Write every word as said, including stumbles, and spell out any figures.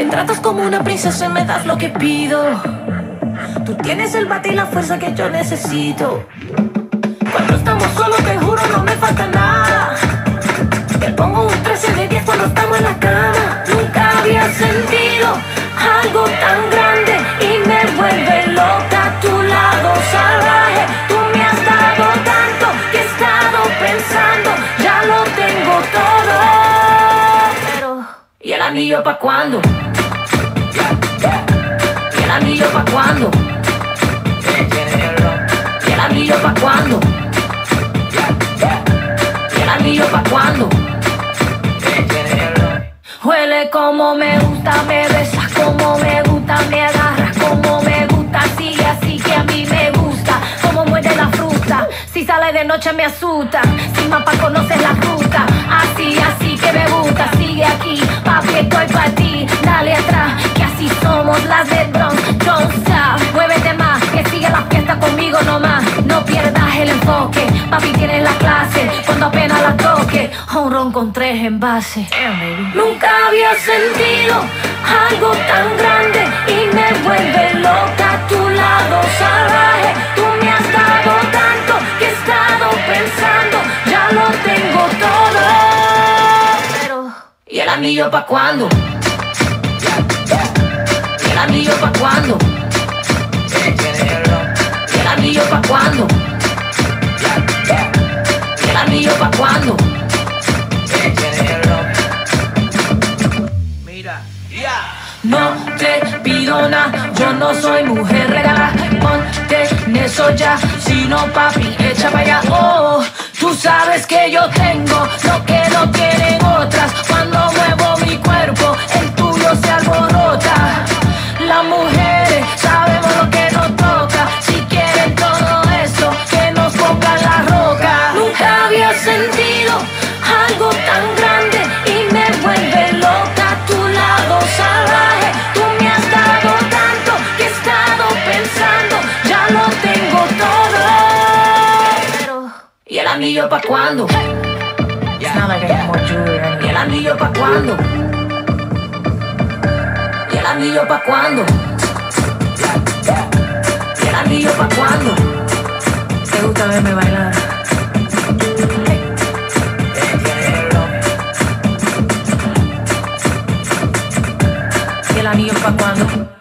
tratas como una princesa y me das lo que pido. Tú tienes el bate y la fuerza que yo necesito. Cuando estamos solos te juro no me falta nada. Te pongo un trece de diez cuando estamos en la cama. Nunca había sentido algo tan grande y me vuelve loca a tu lado salvaje. Tú me has dado tanto que he estado pensando, ya lo tengo todo. Pero, ¿y el anillo pa' cuándo? ¿Y el anillo pa' cuándo? ¿Y el anillo pa' cuándo? ¿Y el anillo pa' cuándo? Huele como me gusta, me besas como me gusta, me agarras como me gusta, sigue así que a mí me gusta, como muerde la fruta, si sale de noche me asusta, sin mapa conoces la ruta, así, así que me gusta, sigue aquí, papi estoy pa' ti, dale atrás, que así somos las del Bronx, don't stop, muévete más, que sigue la fiesta conmigo nomás, no pierdas el enfoque, papi tienes la clase, cuando apenas la toque, un ron con tres envases. Nunca había sentido algo tan grande y me vuelve loca a tu lado salvaje. Tú me has dado tanto que he estado pensando, ya lo tengo todo. Pero, ¿y el anillo pa' cuándo? ¿Y el anillo pa' cuándo? ¿Y el anillo pa' cuándo? ¿Y el anillo pa' cuándo? No te pido nada, yo no soy mujer regalada. Ponte en eso ya, si no papi, echa para allá. Oh, tú sabes que yo tengo lo que no tienen otras. Cuando muevo mi cuerpo, el tuyo se alborota. Las mujeres sabemos lo que nos toca. Si quieren todo eso, que nos pongan la roca. Nunca había sentido algo tan grande y me vuelve loca a tu lado salvaje. Tú me has dado tanto que he estado pensando, ya lo tengo todo. Pero, ¿y el anillo pa' cuándo? ¿Y el anillo pa' cuándo? ¿Y el anillo pa' cuándo? ¿Y el anillo pa' cuándo? ¿Te gusta verme bailar? ¿Y el anillo pa' cuándo?